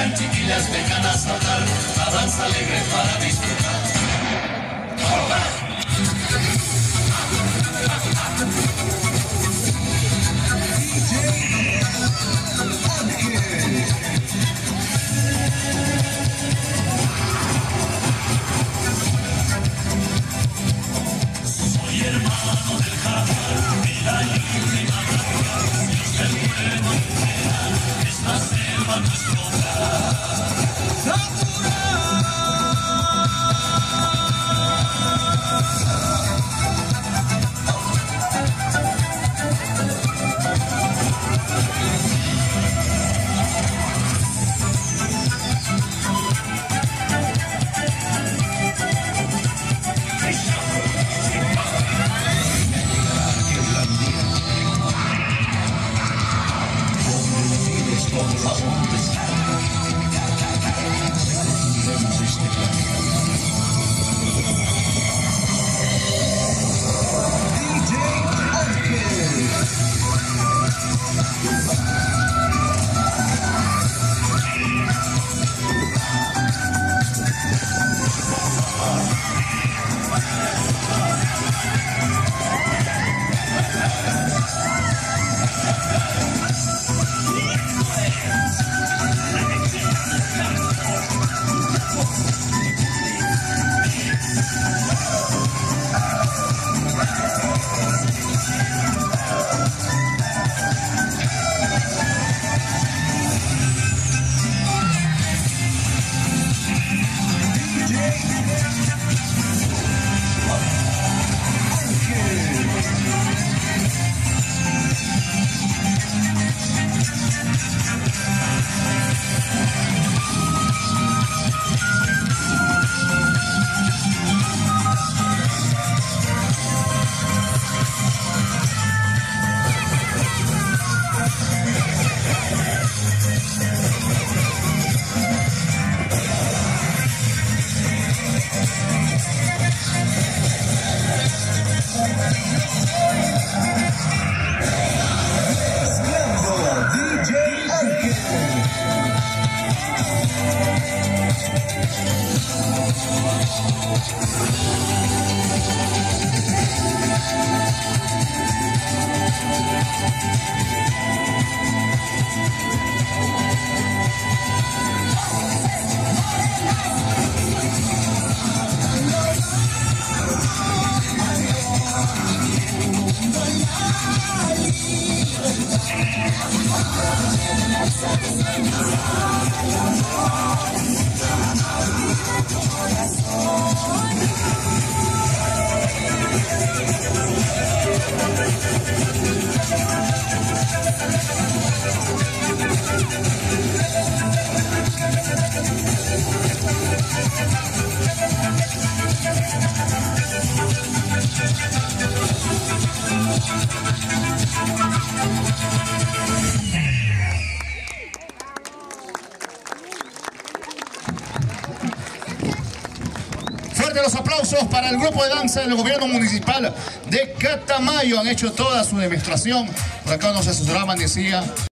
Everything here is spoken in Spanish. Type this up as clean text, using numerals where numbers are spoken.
Vengan chiquillas, vengan a saltar, la danza alegre para disfrutar. Soy hermano del jaguar, de la libre y madrugada, Dios del pueblo entera, es la selva nuestro hogar. Los aplausos para el grupo de danza del gobierno municipal de Catamayo. Han hecho toda su demostración. Por acá nos asesoraba, decía